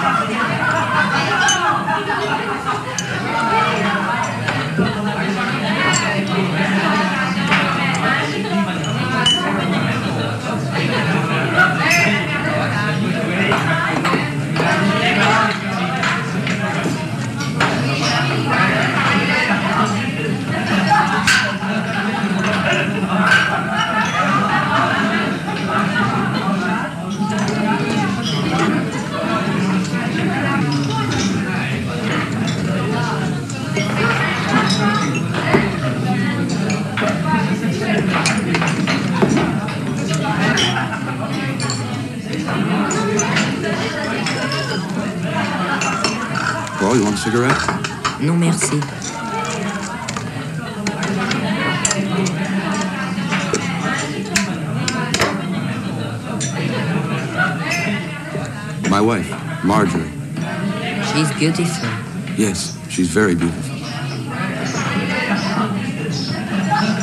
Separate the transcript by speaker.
Speaker 1: Paul, you want a cigarette?
Speaker 2: Non, merci.
Speaker 1: My wife, Marjorie.
Speaker 2: She's beautiful.
Speaker 1: Yes, she's very beautiful.